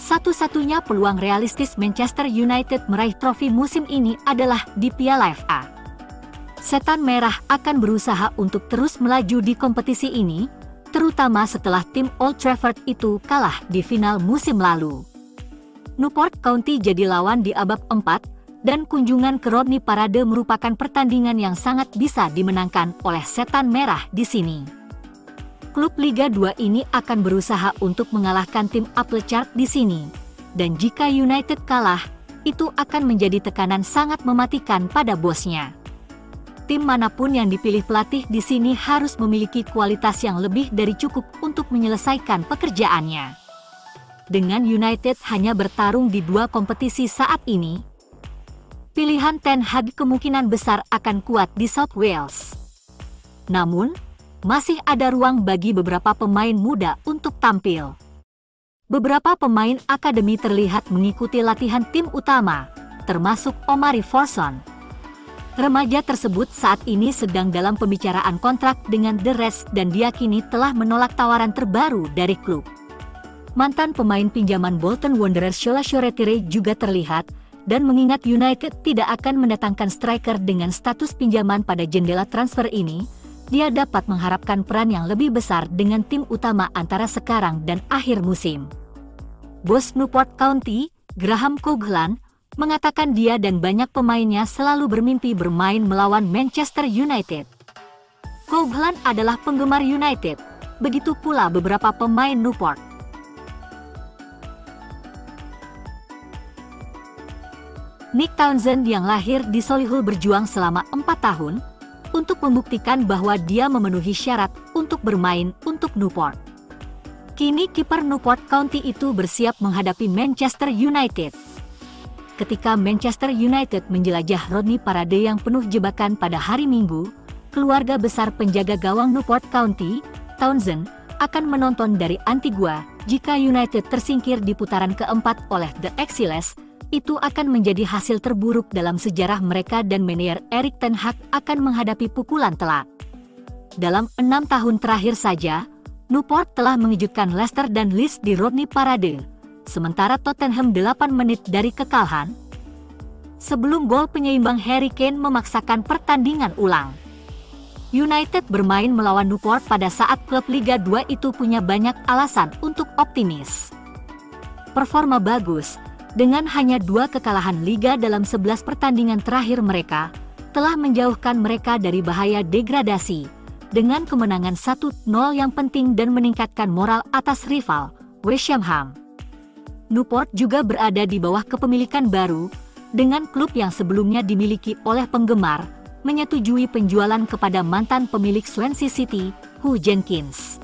Satu-satunya peluang realistis Manchester United meraih trofi musim ini adalah di Piala FA. Setan Merah akan berusaha untuk terus melaju di kompetisi ini, terutama setelah tim Old Trafford itu kalah di final musim lalu. Newport County jadi lawan di babak 4, dan kunjungan ke Rodney Parade merupakan pertandingan yang sangat bisa dimenangkan oleh Setan Merah di sini. Klub Liga 2 ini akan berusaha untuk mengalahkan tim Applechark di sini, dan jika United kalah, itu akan menjadi tekanan sangat mematikan pada bosnya. Tim manapun yang dipilih pelatih di sini harus memiliki kualitas yang lebih dari cukup untuk menyelesaikan pekerjaannya. Dengan United hanya bertarung di 2 kompetisi saat ini, pilihan Ten Hag kemungkinan besar akan kuat di South Wales. Namun, masih ada ruang bagi beberapa pemain muda untuk tampil. Beberapa pemain akademi terlihat mengikuti latihan tim utama, termasuk Omari Forson. Remaja tersebut saat ini sedang dalam pembicaraan kontrak dengan The Reds dan diyakini telah menolak tawaran terbaru dari klub. Mantan pemain pinjaman Bolton Wanderers Shola Shoretire juga terlihat, dan mengingat United tidak akan mendatangkan striker dengan status pinjaman pada jendela transfer ini, dia dapat mengharapkan peran yang lebih besar dengan tim utama antara sekarang dan akhir musim. Bos Newport County, Graham Coughlan, mengatakan dia dan banyak pemainnya selalu bermimpi bermain melawan Manchester United. Coughlan adalah penggemar United, begitu pula beberapa pemain Newport. Nick Townsend yang lahir di Solihull berjuang selama 4 tahun, untuk membuktikan bahwa dia memenuhi syarat untuk bermain untuk Newport. Kini kiper Newport County itu bersiap menghadapi Manchester United. Ketika Manchester United menjelajah Rodney Parade yang penuh jebakan pada hari Minggu, keluarga besar penjaga gawang Newport County, Townsend, akan menonton dari Antigua. Jika United tersingkir di putaran keempat oleh The Exiles, itu akan menjadi hasil terburuk dalam sejarah mereka dan manajer Erik ten Hag akan menghadapi pukulan telak. Dalam 6 tahun terakhir saja, Newport telah mengejutkan Leicester dan Leeds di Rodney Parade, sementara Tottenham 8 menit dari kekalahan. Sebelum gol penyeimbang Harry Kane memaksakan pertandingan ulang. United bermain melawan Newport pada saat klub Liga 2 itu punya banyak alasan untuk optimis. Performa bagus, dengan hanya 2 kekalahan liga dalam 11 pertandingan terakhir mereka, telah menjauhkan mereka dari bahaya degradasi, dengan kemenangan 1-0 yang penting dan meningkatkan moral atas rival, West Ham. Newport juga berada di bawah kepemilikan baru, dengan klub yang sebelumnya dimiliki oleh penggemar, menyetujui penjualan kepada mantan pemilik Swansea City, Hugh Jenkins.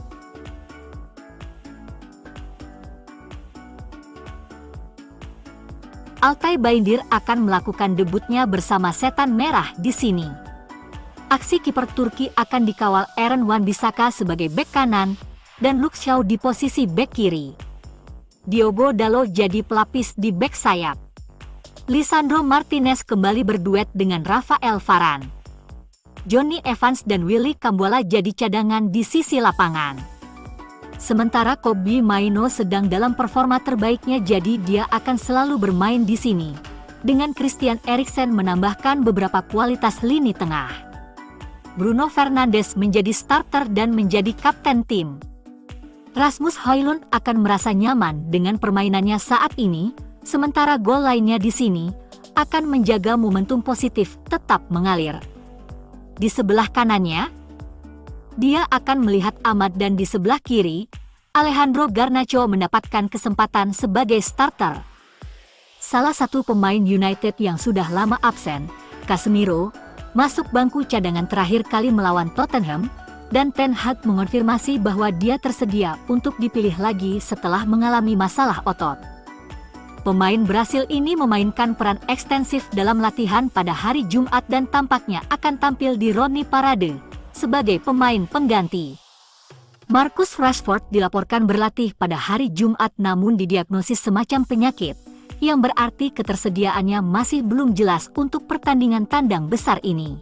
Altay Bayındır akan melakukan debutnya bersama Setan Merah di sini. Aksi kiper Turki akan dikawal Eren Wan-Bissaka sebagai bek kanan, dan Luke Shaw di posisi bek kiri. Diogo Dalot jadi pelapis di bek sayap. Lisandro Martinez kembali berduet dengan Rafael Varane. Johnny Evans dan Willy Kambuala jadi cadangan di sisi lapangan. Sementara Kobbie Mainoo sedang dalam performa terbaiknya, jadi dia akan selalu bermain di sini. Dengan Christian Eriksen menambahkan beberapa kualitas lini tengah. Bruno Fernandes menjadi starter dan menjadi kapten tim. Rasmus Højlund akan merasa nyaman dengan permainannya saat ini, sementara gol lainnya di sini akan menjaga momentum positif tetap mengalir. Di sebelah kanannya, dia akan melihat Ahmad dan di sebelah kiri, Alejandro Garnacho mendapatkan kesempatan sebagai starter. Salah satu pemain United yang sudah lama absen, Casemiro, masuk bangku cadangan terakhir kali melawan Tottenham, dan Ten Hag mengonfirmasi bahwa dia tersedia untuk dipilih lagi setelah mengalami masalah otot. Pemain Brasil ini memainkan peran ekstensif dalam latihan pada hari Jumat dan tampaknya akan tampil di Rodney Parade sebagai pemain pengganti. Marcus Rashford dilaporkan berlatih pada hari Jumat namun didiagnosis semacam penyakit, yang berarti ketersediaannya masih belum jelas untuk pertandingan tandang besar ini.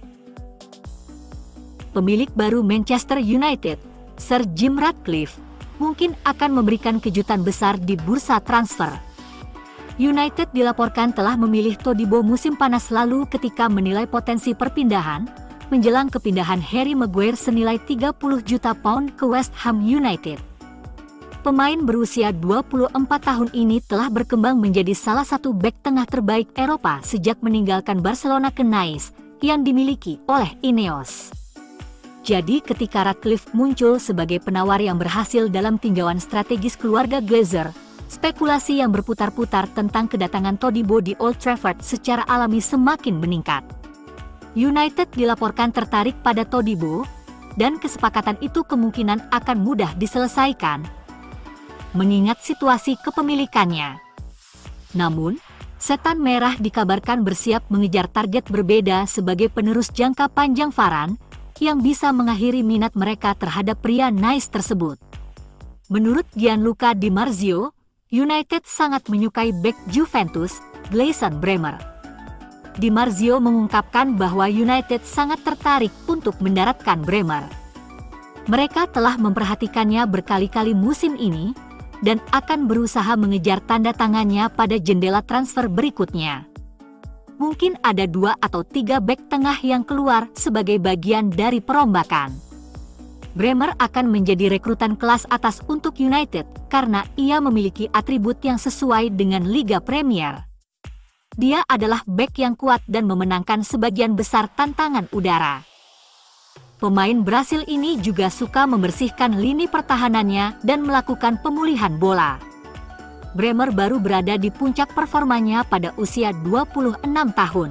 Pemilik baru Manchester United, Sir Jim Ratcliffe, mungkin akan memberikan kejutan besar di bursa transfer. United dilaporkan telah memilih Todibo musim panas lalu ketika menilai potensi perpindahan menjelang kepindahan Harry Maguire senilai 30 juta pound ke West Ham United. Pemain berusia 24 tahun ini telah berkembang menjadi salah satu bek tengah terbaik Eropa sejak meninggalkan Barcelona ke Nice yang dimiliki oleh Ineos. Jadi ketika Ratcliffe muncul sebagai penawar yang berhasil dalam tinjauan strategis keluarga Glazer, spekulasi yang berputar-putar tentang kedatangan Todibo di Old Trafford secara alami semakin meningkat. United dilaporkan tertarik pada Todibo, dan kesepakatan itu kemungkinan akan mudah diselesaikan, mengingat situasi kepemilikannya. Namun, Setan Merah dikabarkan bersiap mengejar target berbeda sebagai penerus jangka panjang Varane, yang bisa mengakhiri minat mereka terhadap pria Nice tersebut. Menurut Gianluca Di Marzio, United sangat menyukai bek Juventus, Gleison Bremer. Di Marzio mengungkapkan bahwa United sangat tertarik untuk mendaratkan Bremer. Mereka telah memperhatikannya berkali-kali musim ini, dan akan berusaha mengejar tanda tangannya pada jendela transfer berikutnya. Mungkin ada 2 atau 3 bek tengah yang keluar sebagai bagian dari perombakan. Bremer akan menjadi rekrutan kelas atas untuk United karena ia memiliki atribut yang sesuai dengan Liga Premier. Dia adalah bek yang kuat dan memenangkan sebagian besar tantangan udara. Pemain Brasil ini juga suka membersihkan lini pertahanannya dan melakukan pemulihan bola. Bremer baru berada di puncak performanya pada usia 26 tahun.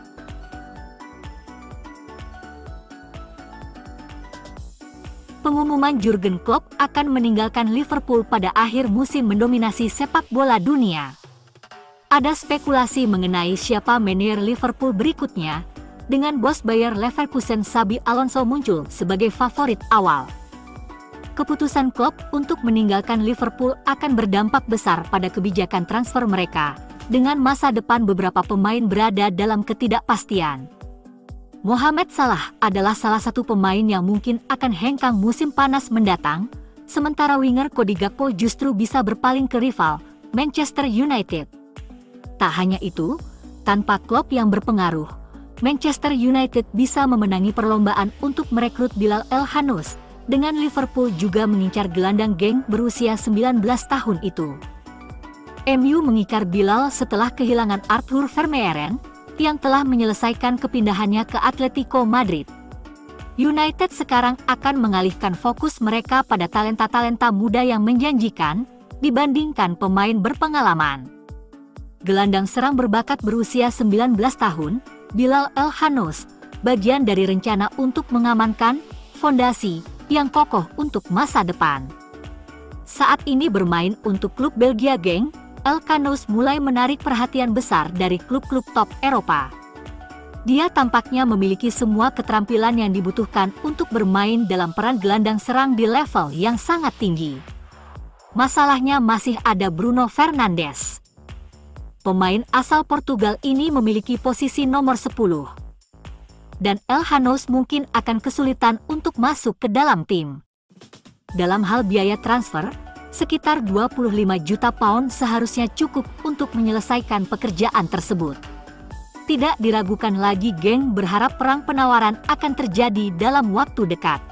Pengumuman Jurgen Klopp akan meninggalkan Liverpool pada akhir musim mendominasi sepak bola dunia. Ada spekulasi mengenai siapa manajer Liverpool berikutnya, dengan bos Bayer Leverkusen Xabi Alonso muncul sebagai favorit awal. Keputusan Klopp untuk meninggalkan Liverpool akan berdampak besar pada kebijakan transfer mereka, dengan masa depan beberapa pemain berada dalam ketidakpastian. Mohamed Salah adalah salah satu pemain yang mungkin akan hengkang musim panas mendatang, sementara winger Cody Gakpo justru bisa berpaling ke rival, Manchester United. Tak hanya itu, tanpa Klopp yang berpengaruh, Manchester United bisa memenangi perlombaan untuk merekrut Bilal El-Hanous, dengan Liverpool juga mengincar gelandang geng berusia 19 tahun itu. MU mengikar Bilal setelah kehilangan Arthur Vermeeren, yang telah menyelesaikan kepindahannya ke Atletico Madrid. United sekarang akan mengalihkan fokus mereka pada talenta-talenta muda yang menjanjikan, dibandingkan pemain berpengalaman. Gelandang serang berbakat berusia 19 tahun, Bilal El-Hanous, bagian dari rencana untuk mengamankan fondasi yang kokoh untuk masa depan. Saat ini bermain untuk klub Belgia Genk, El-Hanous mulai menarik perhatian besar dari klub-klub top Eropa. Dia tampaknya memiliki semua keterampilan yang dibutuhkan untuk bermain dalam peran gelandang serang di level yang sangat tinggi. Masalahnya masih ada Bruno Fernandes. Pemain asal Portugal ini memiliki posisi nomor 10. Dan El-Hanous mungkin akan kesulitan untuk masuk ke dalam tim. Dalam hal biaya transfer, sekitar 25 juta pound seharusnya cukup untuk menyelesaikan pekerjaan tersebut. Tidak diragukan lagi, geng berharap perang penawaran akan terjadi dalam waktu dekat.